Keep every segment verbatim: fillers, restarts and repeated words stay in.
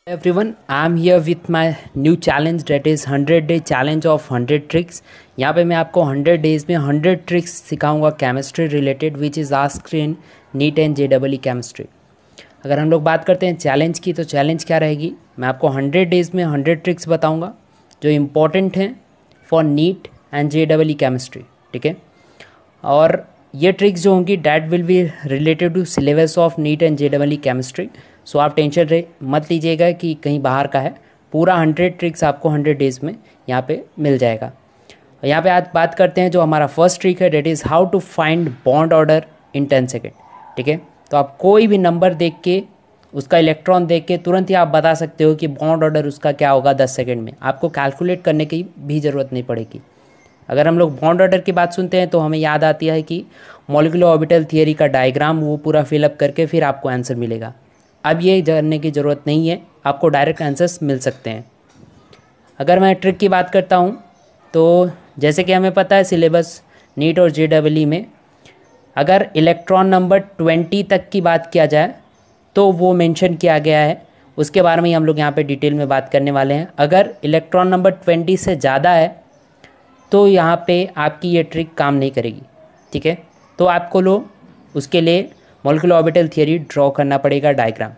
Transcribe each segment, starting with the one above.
Everyone, I'm here with my new challenge that is hundred day challenge of hundred tricks. यहाँ पे मैं आपको hundred days में hundred tricks सिखाऊंगा chemistry related which is asked in NEET and J double E chemistry. अगर हम लोग बात करते हैं चैलेंज की, तो चैलेंज क्या रहेगी, मैं आपको हंड्रेड डेज़ में हंड्रेड ट्रिक्स बताऊँगा जो इम्पॉर्टेंट हैं for NEET and J double E chemistry. ठीक है, और ये ट्रिक्स जो होंगी that will be related to syllabus of NEET and J double E chemistry. So आप टेंशन रे मत लीजिएगा कि कहीं बाहर का है, पूरा हंड्रेड ट्रिक्स आपको हंड्रेड डेज़ में यहाँ पे मिल जाएगा। और यहाँ पे आज बात करते हैं जो हमारा फर्स्ट ट्रिक है, that is how to find bond order in ten second. ठीक है, तो आप कोई भी नंबर देख के, उसका इलेक्ट्रॉन देख के तुरंत ही आप बता सकते हो कि बॉन्ड ऑर्डर उसका क्या होगा दस सेकेंड में। आपको कैलकुलेट करने की भी ज़रूरत नहीं पड़ेगी। अगर हम लोग बॉन्ड ऑर्डर की बात सुनते हैं तो हमें याद आती है कि मॉलिक्यूलर ऑर्बिटल थियरी का डायग्राम वो पूरा फिलअप करके फिर आपको आंसर मिलेगा। अब ये जानने की ज़रूरत नहीं है, आपको डायरेक्ट आंसर्स मिल सकते हैं। अगर मैं ट्रिक की बात करता हूँ तो जैसे कि हमें पता है सिलेबस नीट और जे डबल ई में अगर इलेक्ट्रॉन नंबर ट्वेंटी तक की बात किया जाए तो वो मेंशन किया गया है, उसके बारे में ही हम लोग यहाँ पे डिटेल में बात करने वाले हैं। अगर इलेक्ट्रॉन नंबर ट्वेंटी से ज़्यादा है तो यहाँ पे आपकी ये ट्रिक काम नहीं करेगी। ठीक है, तो आपको लो उसके लिए मॉलिक्यूलर ऑर्बिटल थियरी ड्रॉ करना पड़ेगा, डायग्राम।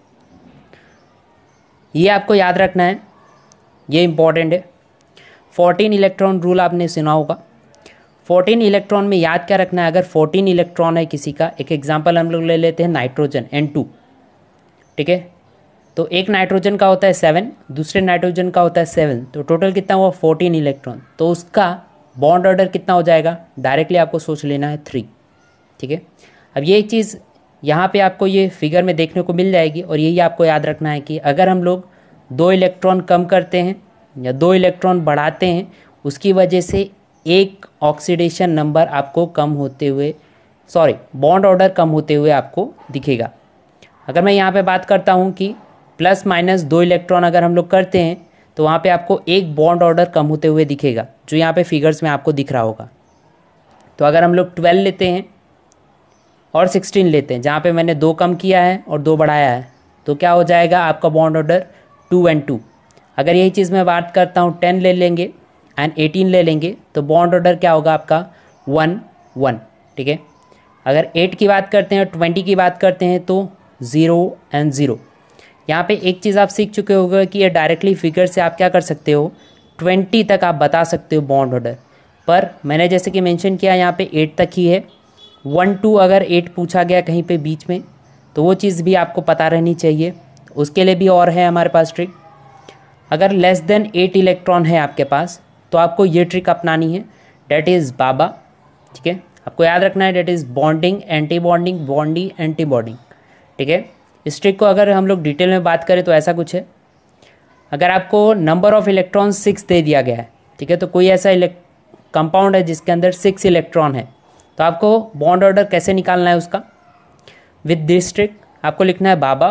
ये आपको याद रखना है, ये इंपॉर्टेंट है। फोर्टीन इलेक्ट्रॉन रूल आपने सुना होगा। फोर्टीन इलेक्ट्रॉन में याद क्या रखना है, अगर फोर्टीन इलेक्ट्रॉन है किसी का, एक एग्जांपल हम लोग ले लेते हैं नाइट्रोजन एन टू। ठीक है, तो एक नाइट्रोजन का होता है सेवन, दूसरे नाइट्रोजन का होता है सेवन, तो टोटल कितना हुआ फोर्टीन इलेक्ट्रॉन। तो उसका बॉन्ड ऑर्डर कितना हो जाएगा, डायरेक्टली आपको सोच लेना है थ्री। ठीक है, अब ये चीज़ यहाँ पे आपको ये फिगर में देखने को मिल जाएगी, और यही आपको याद रखना है कि अगर हम लोग दो इलेक्ट्रॉन कम करते हैं या दो इलेक्ट्रॉन बढ़ाते हैं, उसकी वजह से एक ऑक्सीडेशन नंबर आपको कम होते हुए, सॉरी बॉन्ड ऑर्डर कम होते हुए आपको दिखेगा। अगर मैं यहाँ पे बात करता हूँ कि प्लस माइनस दो इलेक्ट्रॉन अगर हम लोग करते हैं तो वहाँ पे आपको एक बॉन्ड ऑर्डर कम होते हुए दिखेगा, जो यहाँ पे फिगर्स में आपको दिख रहा होगा। तो अगर हम लोग ट्वेल्व लेते हैं और सिक्सटीन लेते हैं, जहाँ पे मैंने दो कम किया है और दो बढ़ाया है, तो क्या हो जाएगा आपका bond order two and two. अगर यही चीज़ मैं बात करता हूँ टेन ले लेंगे एंड एटीन ले लेंगे तो बॉन्ड ऑर्डर क्या होगा आपका वन वन। ठीक है, अगर एट की बात करते हैं और ट्वेंटी की बात करते हैं तो ज़ीरो एंड ज़ीरो। यहाँ पे एक चीज़ आप सीख चुके होगे कि ये डायरेक्टली फिगर से आप क्या कर सकते हो, ट्वेंटी तक आप बता सकते हो बॉन्ड ऑर्डर। पर मैंने जैसे कि मेंशन किया यहाँ पे एट तक ही है। वन टू अगर एट पूछा गया कहीं पे बीच में तो वो चीज़ भी आपको पता रहनी चाहिए, उसके लिए भी और है हमारे पास ट्रिक। अगर लेस देन एट इलेक्ट्रॉन है आपके पास तो आपको ये ट्रिक अपनानी है, डेट इज़ बाबा। ठीक है, आपको याद रखना है that is bonding anti bonding bonding anti bonding. ठीक है, इस ट्रिक को अगर हम लोग डिटेल में बात करें तो ऐसा कुछ है, अगर आपको नंबर ऑफ इलेक्ट्रॉन सिक्स दे दिया गया है, ठीक है, तो कोई ऐसा कंपाउंड है जिसके अंदर सिक्स इलेक्ट्रॉन है, तो आपको बॉन्ड ऑर्डर कैसे निकालना है उसका, विद दिस ट्रिक आपको लिखना है बाबा।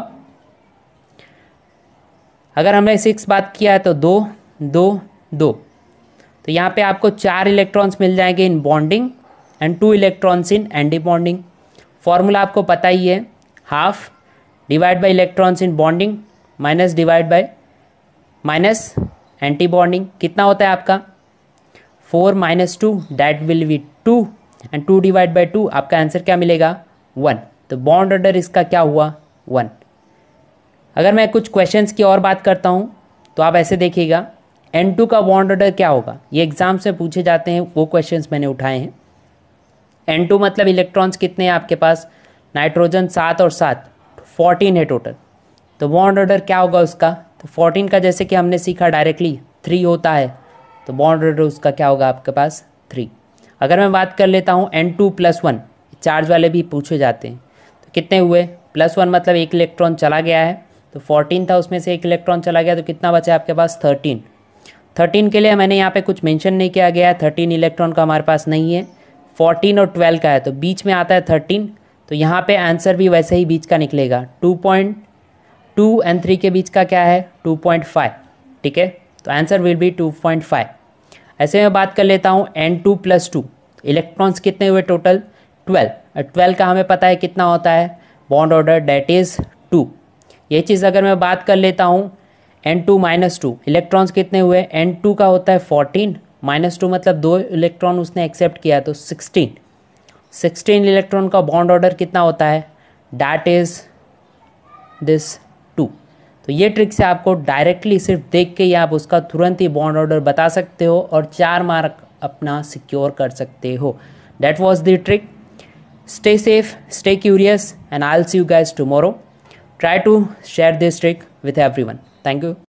अगर हमने सिक्स बात किया है तो दो दो दो, तो यहाँ पे आपको चार इलेक्ट्रॉन्स मिल जाएंगे in bonding and two electrons in anti bonding. Formula आपको पता ही है, half divide by electrons in bonding minus divide by minus anti bonding. कितना होता है आपका four minus two, that will be two, and two divide by two, आपका answer क्या मिलेगा वन। तो बॉन्ड ऑर्डर इसका क्या हुआ वन। अगर मैं कुछ क्वेश्चंस की और बात करता हूँ तो आप ऐसे देखिएगा, एन टू का बॉन्ड ऑर्डर क्या होगा, ये एग्जाम से पूछे जाते हैं, वो क्वेश्चंस मैंने उठाए हैं। एन टू मतलब इलेक्ट्रॉन्स कितने हैं आपके पास, नाइट्रोजन सात और सात, फोर्टीन है टोटल, तो बॉन्ड ऑर्डर क्या होगा उसका, तो फोर्टीन का जैसे कि हमने सीखा डायरेक्टली थ्री होता है, तो बॉन्ड ऑर्डर उसका क्या होगा आपके पास थ्री। अगर मैं बात कर लेता हूँ N two plus one, charge वाले भी पूछे जाते हैं, तो कितने हुए, प्लस वन मतलब एक इलेक्ट्रॉन चला गया है, तो फोर्टीन था उसमें से एक इलेक्ट्रॉन चला गया, तो कितना बचा आपके पास थर्टीन। थर्टीन के लिए मैंने यहाँ पे कुछ मेंशन नहीं किया गया है, थर्टीन इलेक्ट्रॉन का हमारे पास नहीं है, फोर्टीन और ट्वेल्व का है, तो बीच में आता है थर्टीन, तो यहाँ पे आंसर भी वैसे ही बीच का निकलेगा, two point two and three के बीच का क्या है टू पॉइंट फाइव। ठीक है, तो answer will be two point five. ऐसे मैं बात कर लेता हूँ N two plus two, electrons कितने हुए टोटल ट्वेल्व, ट्वेल्व का हमें पता है कितना होता है bond order, that is two. ये चीज़ अगर मैं बात कर लेता हूँ N two minus two, electrons कितने हुए, एन टू का होता है फोर्टीन, माइनस टू मतलब दो इलेक्ट्रॉन उसने एक्सेप्ट किया तो सिक्सटीन, सिक्सटीन इलेक्ट्रॉन का बॉन्ड ऑर्डर कितना होता है, डैट इज दिस टू। तो ये ट्रिक से आपको डायरेक्टली सिर्फ देख के ही आप उसका तुरंत ही बॉन्ड ऑर्डर बता सकते हो और चार मार्क अपना सिक्योर कर सकते हो। That was the trick. Stay safe, stay curious, and I'll see you guys tomorrow. Try to share this trick with everyone. Thank you.